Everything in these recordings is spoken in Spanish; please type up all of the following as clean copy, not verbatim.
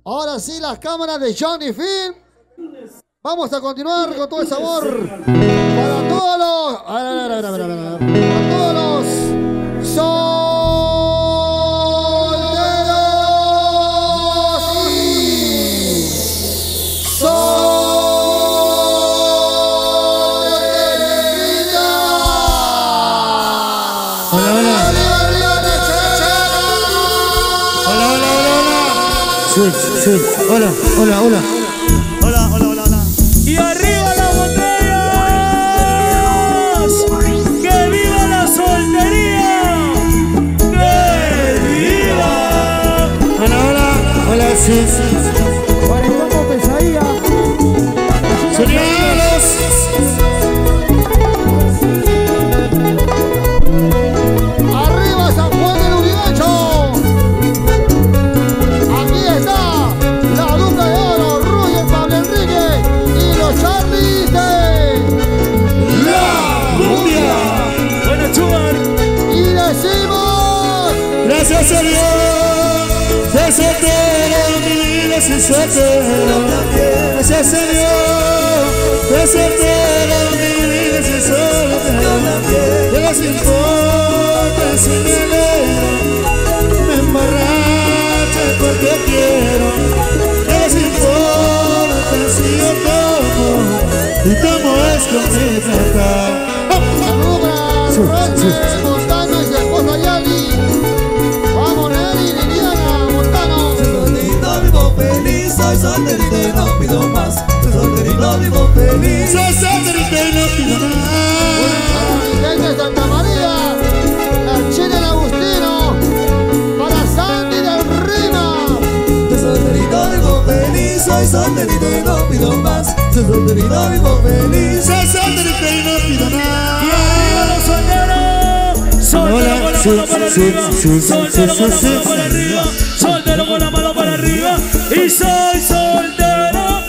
Ahora sí, las cámaras de Johnny Film. Vamos a continuar con todo el sabor. Para todos los... Para todos los... solteros y... solteritas. Hola, hola. Hola, hola, hola. Hola, hola, hola, hola. Y arriba las botellas. ¡Que viva la soltería! ¡Que viva! Hola, hola. Hola, sí. Para el combo pesadilla. Señores. Arriba San Juan del Urigancho. Aquí está la dupla de oro, Roger Pablo Enrique y los Charlies de La cumbia. Bueno, Chubar. y decimos Gracias a Dios. De soltero, mi vida sin soltero. Gracias a Dios. De soltero, mi vida sin soltero. ¿Qué les importa si me alegro? Me emborracho porque quiero. ¿Qué les importa si yo tomo? Y tomo es con mi plata. saludos a Roger Montano y su esposa Yani. Vamos Nelly y Liliana Montano. Solterito vivo feliz, soy solterito y no pido más. Soy solterito vivo feliz. Soy solterito y no pido más. Para mi gente de Santa María, la China y Agustino. Para Sandy del Rima. Soy solterito vivo feliz, soy solterito y no pido más. Soy solterito vivo feliz. Soy solterito y no pido Y más. arriba los solteros. Soltero Hola, con la sí, mano para sí, arriba. sí, Soltero con la sí, mano sí. para arriba. Soltero con la mano para arriba. Y soy soltero.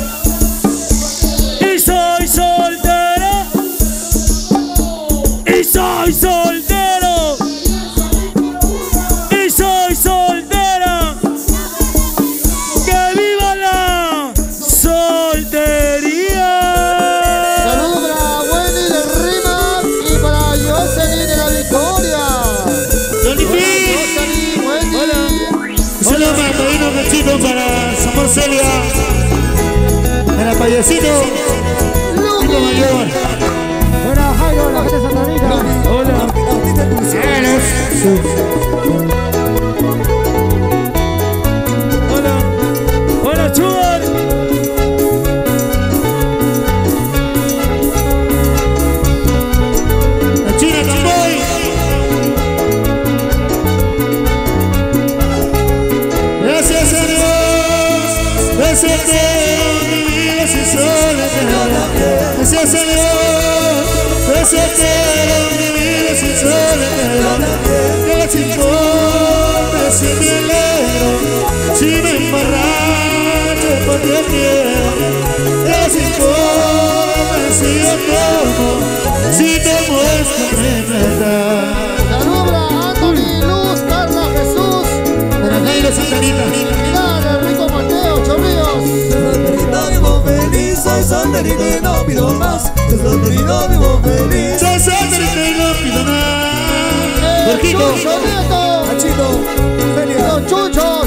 Y soy soltero. Y soy soltero. Y soy soltera. ¡Que viva la soltería! Saludos para Wendy del Rima y para Jocelyn de la Victoria. Johnny P. Jocelyn, Wendy. Saludos para Padrino Cachito, para Samor Celia, para Payasito, Chico Mayor. Buena Jairo, la gente de Santa Rita. Hola. Hola. Hola, Chubar. La China Camboy. Gracias a Dios, de soltero mi vida sin soledad. Gracias a Dios, de soltero mi vida sin soledad. ¿Qué les importa si me alegro? Si me emborracho porque quiero. ¿Qué les importa si yo tomo? Si tomo es con mi plata. Saludos para Anthony, Luz, Carla, Jesús. Para Jairo Santanita. Pilar, Enrico Mateo, Chorrillos. Soy solterito vivo feliz, soy solterito y no pido más. Soy solterito vivo feliz. Soy solterito y no pido nada. Jorgito. Chucho Nieto. Machito, Celia. Los chuchos.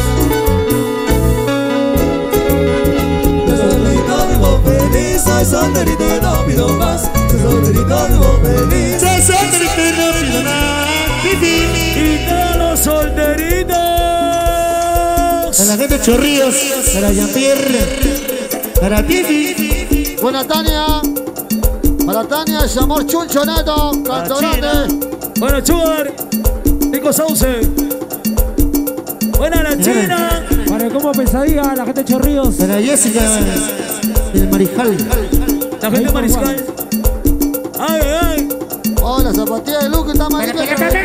Soy solterito vivo feliz, soy solterito y no pido más. Soy solterito vivo feliz. Soy solterito y no pido nada. Pipi. Y todos los solteritos. A la gente de Chorrillos, para Jean-Pierre, para Pipi. Buena Tania. Para Tania, el amor Chuncho Neto. Canto grande. Bueno, Chubar. Nico Sauce. Buena la China. Para el combo pesadilla, la gente de Chorrillos. Para Jessica, el Marijal. La gente Mariscal. Ay, ay, ay. Oh, la zapatilla de Luke está malita.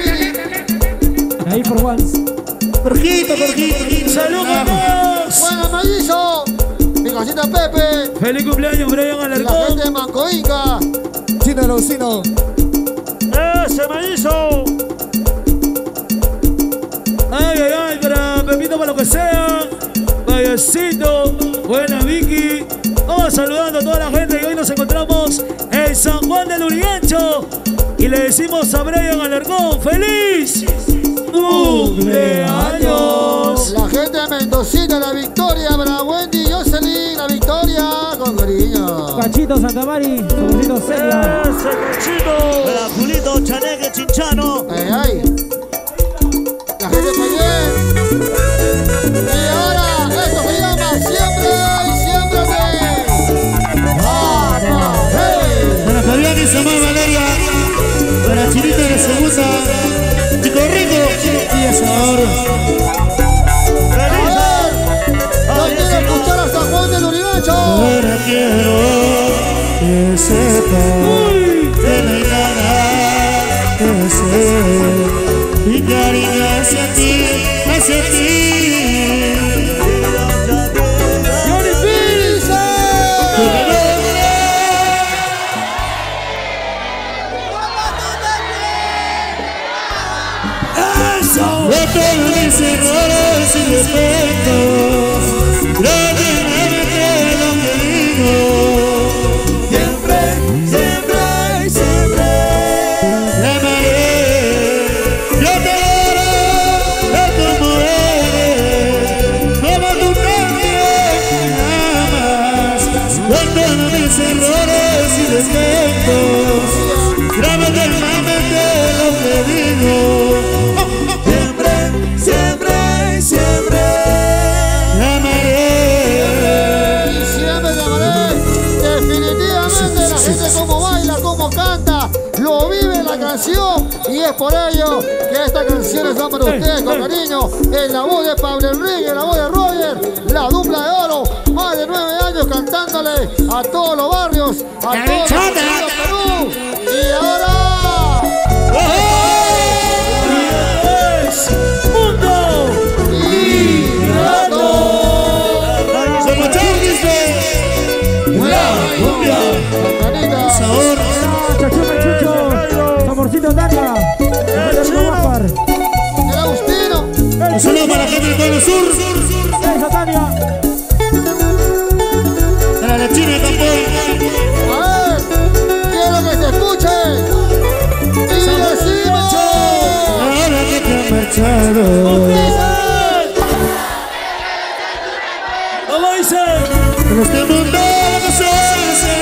Ahí for once. Jorgito. Salud a todos. Buena Mellizo. Mi casita Pepe. Feliz cumpleaños, Brian Y la Alarcón. gente de Mancoinca. Chino Laucino. ¡Se me hizo! Ay, ay, ay, para Pepito, para lo que sea. Ay, ay, Besito. Buena Vicky. Vamos saludando a toda la gente que hoy nos encontramos en San Juan del Lurigancho. Y le decimos a Brian Alarcón, ¡feliz cumpleaños! La gente de Mendocita, la victoria para Wendy, Jocelyn, la victoria con cariño. Cachito Santamari, Saborcito Celia. ¡Ese Cachito! Para Julito Chaneque Chinchano. Ay. La gente fue bien. Y ahora, esto se llama Siempre y Siempre Para Fabián y Samuel Valeria. Para Chinito de la segunda. Chico Rico y Azor. no quiero escuchar a San Juan del Lurigancho. Ahora quiero que sepas que no hay nada que hacer. Mi cariño hacia ti, hacia ti. Johnny Pizza. De todos mis errores y defectos, grábenme lo que digo. Siempre, siempre, siempre. Te amaré, yo te adoro, tal como eres, como tú también me amas. De todos mis errores y defectos, grábate en la mente lo que digo. Siempre, siempre, siempre. Te amaré. Y siempre te amaré. Definitivamente la gente como baila, como canta, lo vive la canción. Y es por ello que esta canción es para ustedes con cariño. En la voz de Pablo Enrique, en la voz de Roger, la dupla de oro. Más de 9 años cantándole a todos los barrios, a todos los barrios de Perú. Y ahora... ¡Mundo! Somos Chauquis, ¡Cumbia! Canita. sabor. Chachuca Chucho, Saborcito Tania. Guapar. El Agustino. Un saludo para la gente del Pueblo Sur. Esa Tania. Para la China de Campón. A ver, quiero que se escuche. Y decimos... Ahora que te has marchado, ¿Cómo dice? en este mundo las cosas se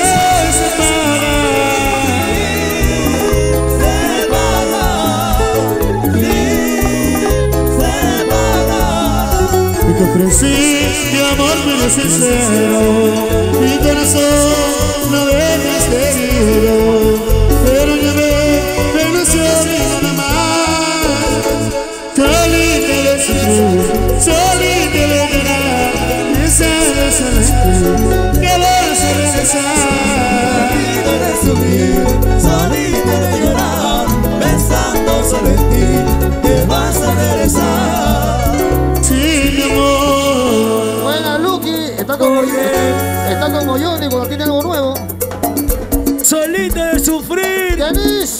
separan. Y te ofrecí mi amor muy sincero, mi corazón no dejaste herido, pero ya me ilusión y nada más. Solita de sufrir, solita de llorar, y sabes que vas a regresar. Solito de subir, solito de llorar, pensando solo en ti, que vas a regresar. Sí, mi amor. Buena Lucky, está como Johnny cuando tiene algo nuevo. Solito de sufrir. Denise,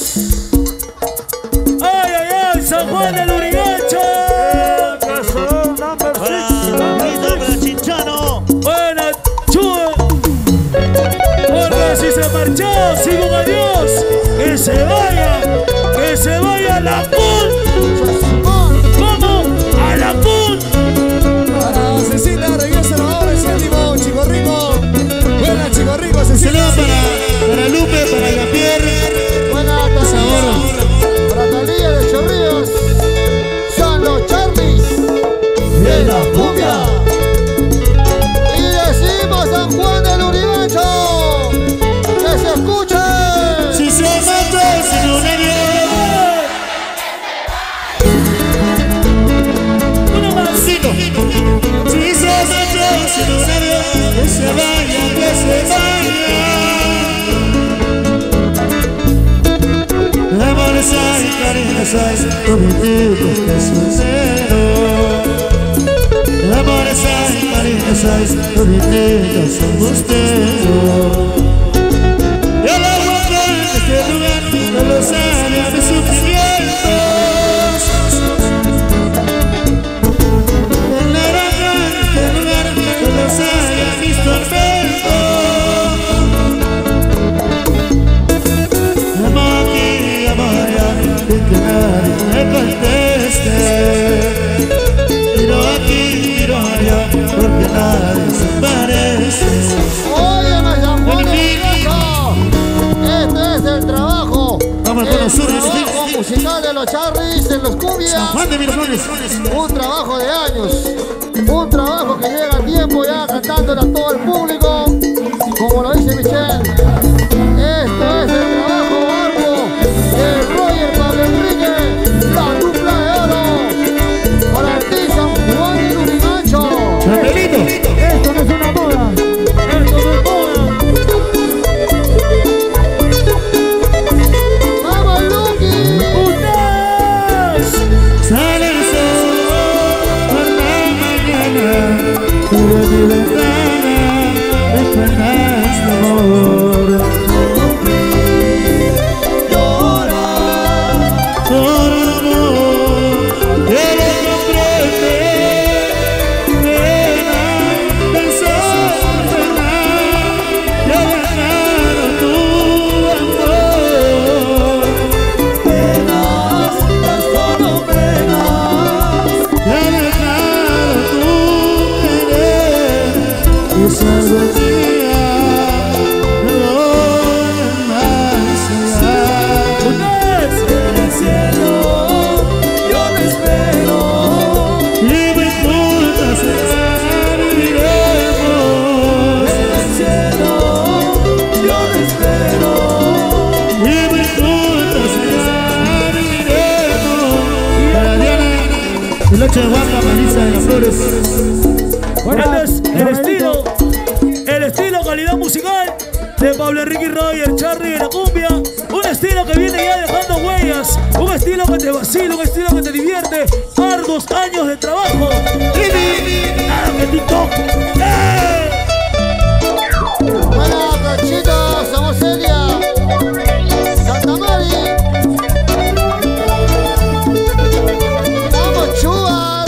¡Ay, ay, ay! ¡San Juan del Lurigancho! Para Julito, para Chinchano. ¡Buena chua! Porque si se marchó, sigo un adiós. ¡Que se vaya a la PUN! ¿Cómo? ¡A la PUN! Para Cecilia, regresa ahora, es el último, Chico Rico. Buena, Chico Rico, Un Cecilia. saludo para Lupe, para Jean-Pierre. buena Talía, para Talía de Chorrillos. Son los Charlies De la cumbia. y decimos San Juan del Lurigancho. Que se escuche. Si se mató sin un avión. ¡Uno más! Cinco. Si se mató sin un avión, que se vaya, que se vaya. Amores hay, cariños hay, prometidos que sincero. Amores hay, cariños hay, prometidos son ustedes. Y el agua de este lugar no lo sabe a mis sufrimientos. El naranja de este lugar no porque nadie se parece. Oye, me llamó este es el trabajo. Vamos con los surris. Trabajo musical de los Charris, de los cumbias. San Juan de Miraflores. Un trabajo de años. Un trabajo que llega a tiempo ya cantándole a todo el público. Como lo dice Michelle. Esto es el trabajo arduo de Roger Pablo Enrique. La dupla de oro. Para ti, San Juan y Lurigancho. Chandelito. Esto no es una moda. Esto no es moda. ¡Vamos, Luqui! ¡Ustedes! Sale el sol por la mañana, sobre mi ventana, esperas tu amor. Por amor, que lo comprende, pena, pensar, frenar, ya ganaron tu amor. Penas, tan solo penas. Ya dejaron tu querer y salvo día de voy más allá. ¡Ustedes! En el cielo yo te espero. Y me juntas viviremos. En el cielo yo te espero. Y me juntas viviremos. Para Diana, el 8 de Huasca, Melissa de las Flores. Este es el estilo calidad musical de Pablo Enrique Roger, Charly de la cumbia. Un estilo que viene ya dejando huellas, un estilo que te vacila, un estilo que te divierte. Arduos años de trabajo. ¡Claro que TikTok! Buenas, Cachito, somos Celia. Santa Mari. Vamos, Chubas.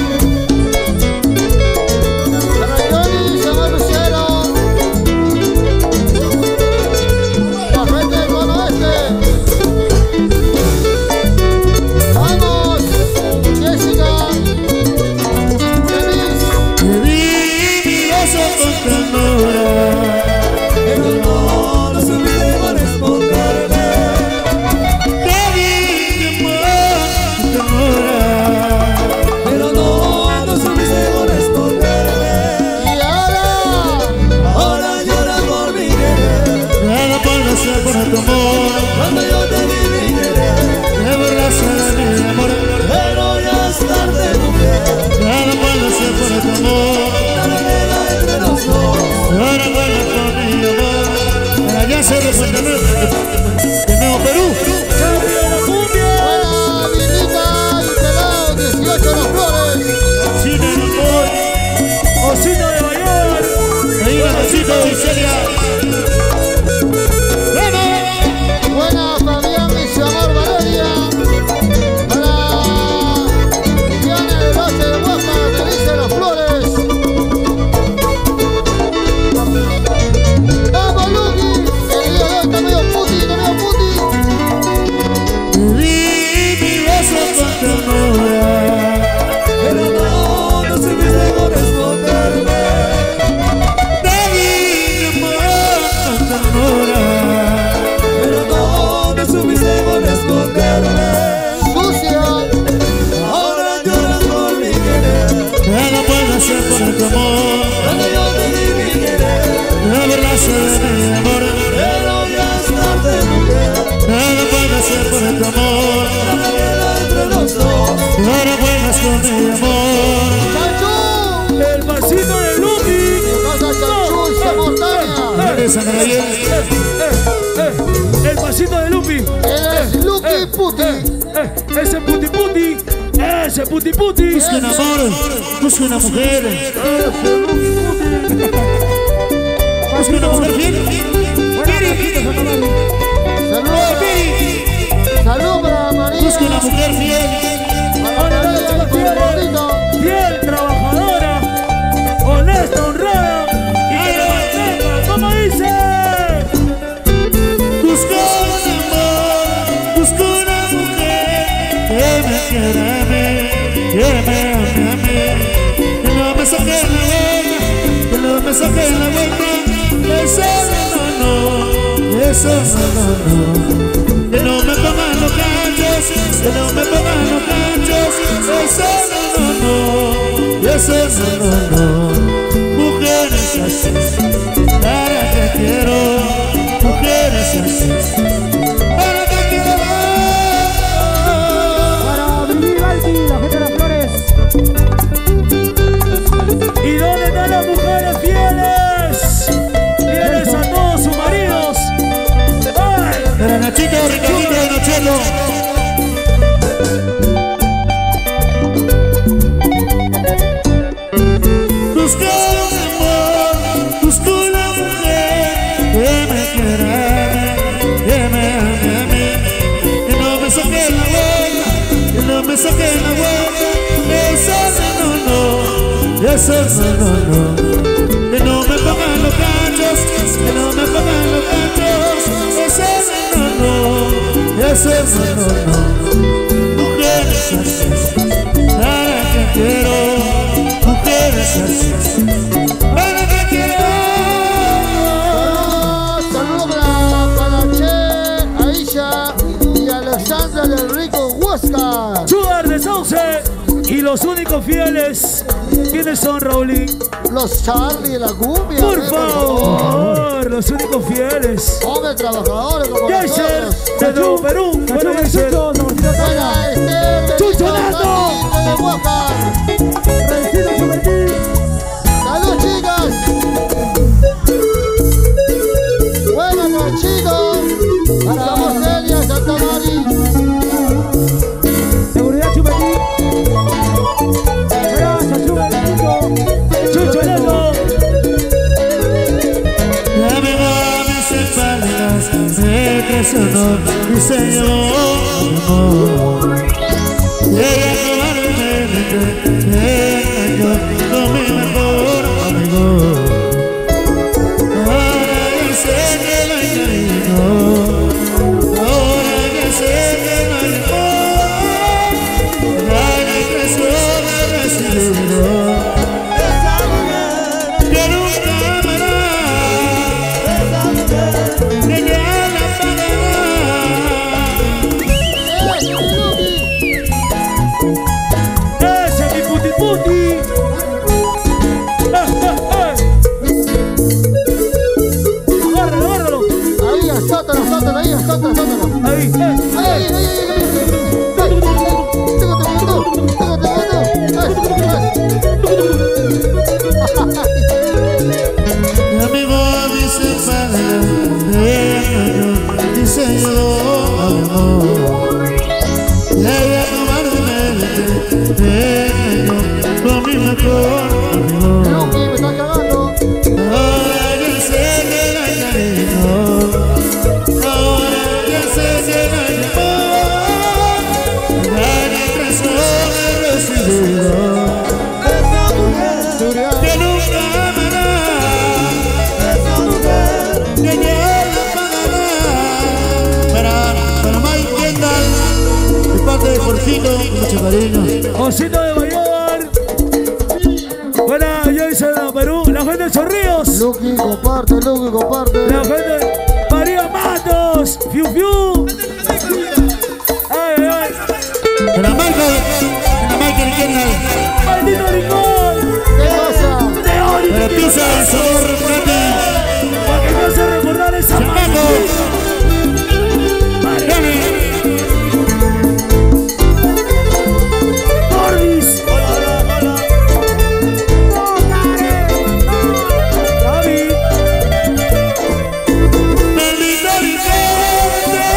Para Johnny, somos Lucero. La gente del Cono Oeste. Vamos, Jessica. Denise. Te di mi beso con ternura. Pero no supiste corresponderme. Te di mi amor con ternura. Pero no supiste corresponderme. Y Ahora lloras por mi querer. Nada puedo hacer por tu amor. Cuando yo te di mi querer. De verdad será mi amor. Pero ya es tarde, mujer. Nada puedo hacer por tu amor. Nada queda entre los dos. Ahora vuelvo por mi amor. Para allá se recuenta de Nuevo Perú. ¡Charly de la cumbia! buena Vilita y Pelao, 18 Las Flores. Sin el amor. Osito de Bayón. Ahí va Rosito y Celia. ¡Vamos! Buena Fabián y su amor Valeria. Para Diana del Valle de Huasca, Melissa de Las Flores. Vamos, Luqui. El día de hoy está medio puti, Te di mi beso con ternura. Pero no supiste corresponderme. Te di mi amor con ternura. Pero no supiste corresponderme. Sucia. Ahora lloras por mi querer. Nada puedo hacer por tu amor. Cuando yo te di mi querer. De verdad será mi amor. Pero ya es tarde, mujer. Nada puedo hacer por tu amor. Nada queda entre los dos. Ahora vuelvas con mi amor. Chanchú. El pasito de Luqui. Casa Chanchú y su amor Tania. Eres Ana Gabriel. El pasito de Lupi. Él es Luqui Puti. Ese puti puti. Ese puti puti. Busca un amor. Busca una mujer. Busca una mujer fiel. Saludos. Saludos para María. Busca una mujer fiel. Para María, el gordito. Fiel, trabajadora, honesta, honrada y que te mantenga, como dice. Busca un amor. Busca una mujer que me quiera a mí. Que me ame a mí. Que no me saque la que no me saquen la vuelta. Eso no. Que no me pongan los cachos, que no me pongan los cachos. Eso no. Mujeres así, para que quiero. Mujeres así, para que quiero. Para Brigitte Balti, la gente de las flores. ¿Y dónde están las mujeres fieles? Fieles a todos sus maridos. ¡Ay! Para Nachito, Ricardito y Nochelo. Busco un amor, busco una mujer que me quiera, que me ame a mí, que no me saque la vuelta, que no me saque la vuelta. Eso no. Que no me pongan los cachos, que no me pongan los cachos. Eso no. Mujeres así, para que quiero. Mujeres así, para que quiero. Saludos para Che, Aisha y Alexandra del Rico Huasca. Sugar de Sauce. Y los únicos fieles, ¿quiénes son, Raulín? Los Charlie de la cumbia. Por favor, los únicos fieles. Hombres trabajadores como Yasser, nosotros. desde Perú. Bueno, Yasser. Buena Esther, Chucho Nando. de Huáscar. Salud, chicas. Buena, Nachito. Para vos, Celia Santa María. Seguridad Chupetín. Gracias, Chupetín. Chucho Nando. La verdad me separas, me traicionó mi Señor. Y ella cobardemente me engañó con mi mejor amigo. Ahora ya sé que no hay cariño, ahora ya sé que no hay amor. La depresión me recibió. Que nunca amará, que ya la pagará. Ese es mi puti puti. Agárralo. Ahí, sótalo, ahí, sótalo. Ahí, Mi amigo dice para me engañó, dice yo amor. Y ella cobardemente me engañó con mi mejor amigo. Luqui, me está cagando. Ahora ya sé que no hay cariño, ahora ya sé que no hay amor. La depresión me recibió. Que nunca amará, que ya la pagará. Para Mike Kendall, de parte de Jorgito, mucho cariño. Osito de Bayón. Buena, Jason de Perú. La gente de Chorrillos. Luqui, comparte. La gente. María Matos. Fiu Fiu. Ay. Para Michael Kendall, Maldito licor. ¿Qué cosa? para Pizza del Sabor Nati, Para que me hace recordar esa Chamaco, Dani, Gordis. Gaby. maldito licor.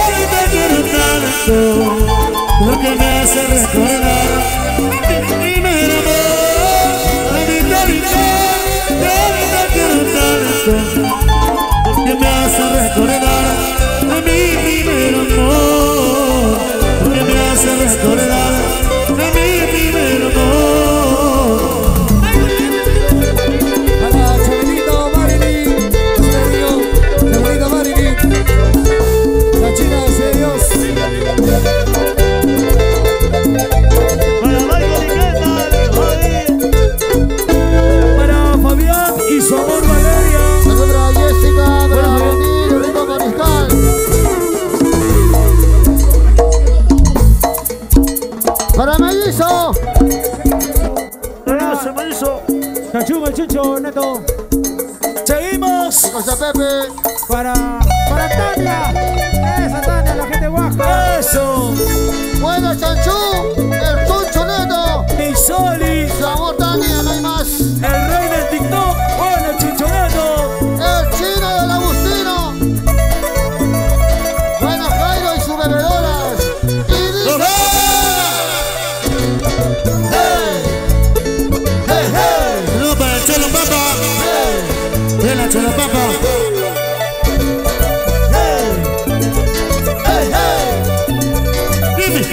Cachunga, el Chucho, Neto. Seguimos. José Pepe. Para Tania. Esa Tania, la gente guaja. Eso. Buena Chanchú. El Chucho Neto. Y Soli. Su amor Tania, no hay más. El rey del TikTok. Bueno, Chichoneto. El chino del Agustino. Bueno, Jairo y sus bebedoras. Y dice... Saludos para el Cholo Papa. De la Cholo Papa. Dime.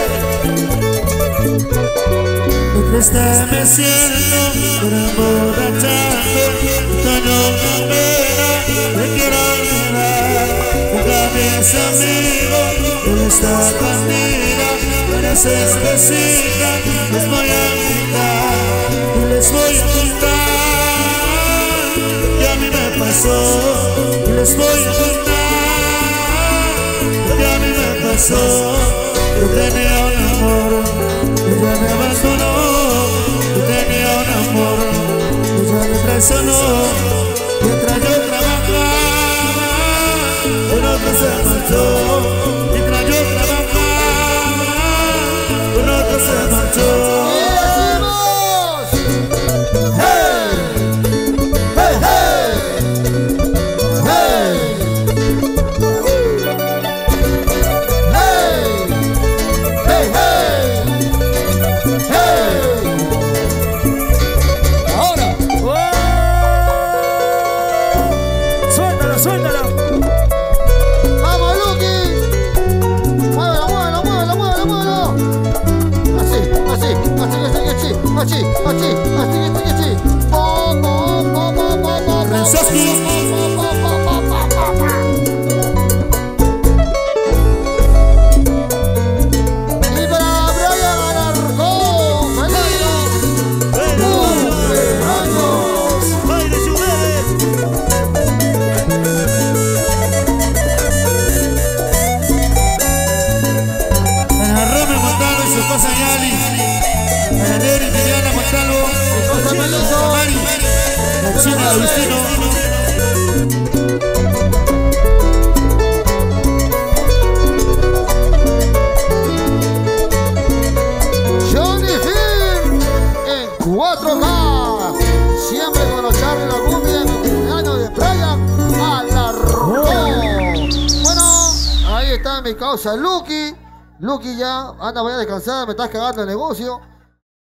Muy triste me siento por emborracharme. Extraño una pena, me quiero olvidar. Nunca mis amigos, él está conmigo. Pareces vecina, les voy a gritar. Y les voy a contar que a mí me pasó. Y les voy a contar que a mí me pasó. Yo tenía un amor, ella me abandonó. Yo tenía un amor, ella me traicionó. Mientras yo trabajaba, con otro se marchó. Mientras yo trabajaba, con otro se marchó. Y decimos... ¡Hey! ¡Hey, hey! ¡Hey! ¡Hey! ¡Hey, hey! ¡Hey! Ahora. Suéltala, suéltala. ¡Vamos, Luqui! ¡Muévelo, muévelo, muévelo, muévelo, muévelo! Así, así, así, así, así, así, así, así, así, así. Po, po, po, po, po, po, po, Renzoski. po, po, po, po, po, po, po. Y para Brian Alarcón, feliz cumpleaños. ¡Baile, Chubé! Para Rome Montalvo y su esposa Yali. Para Neri Liliana Montalvo. José Melito. Mari. La China Agustino. Johnny Film en 4K. Siempre con los Charlie la cumbia en el cumpleaños de Brian Alarcón. Bueno, ahí está mi causa Luqui. Luqui ya, anda, voy a descansar, me estás cagando el negocio.